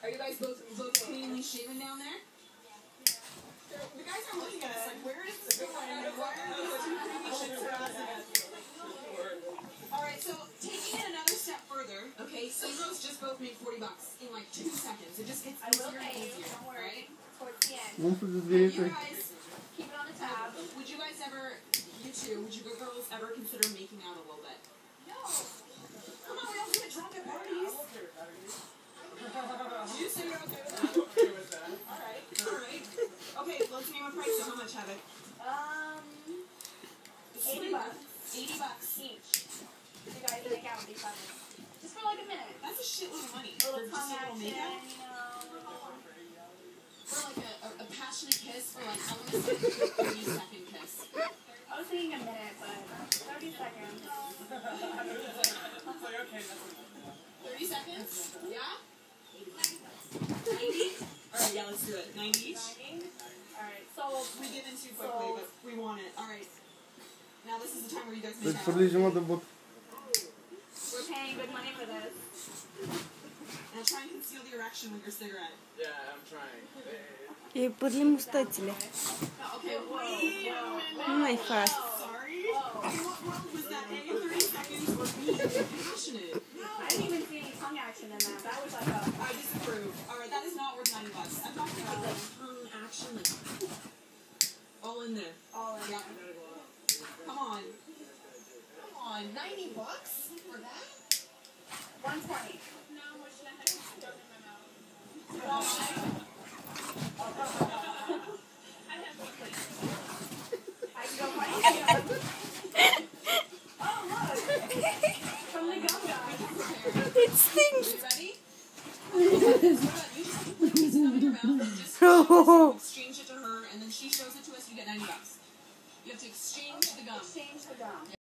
Are you guys both cleanly shaven down there? The guys are looking at us like, where is this going? Why are these two creepy shits harassing us? Alright, so taking it another step further, okay, Singles just both made $40 in like 2 seconds. It just gets easier and easier, right? Towards the end. You guys, keep it on the tab. Would you guys ever, you two, would you girls ever consider making out a little bit? No. Come on, we don't do it drunk at parties. Did you say you're okay with that? I'm okay with that. Alright. Okay, let's name a price. So how much, Havoc? $80. $80 each. You guys make out with each other. Just for like a minute. That's a shitload of money. A little tongue action, you know. For like a passionate kiss, for like, I want to say like a 30-second kiss. I was thinking a minute, but 30 seconds. 30 seconds? Yeah? 90? Alright, yeah, let's do it. 90 each? 90? Alright, so we give in too quickly, but we want it. Alright. Now this is the time where you guys make out. We're paying good money for this. Now try and conceal the erection with your cigarette. Yeah, I'm trying. И подлим статили. Okay, wait a minute. My fast. Sorry? In what world was that A, 30 seconds, or B, passionate? I didn't even see any tongue action in that. That was like a... I disapprove. Alright, that is not worth $90. I'm talking about like tongue action, like all in there. All in. Yeah. Come on. Come on, $90 for that? 120. No, what should I have stuck in my mouth? I have one place. I can go find Oh, look. From the gum guy. It stinks. Are you ready? What about you just have to put this in your mouth and just exchange it to her, and then she shows it to us, you get $90. You have to exchange the gum. Exchange the gum.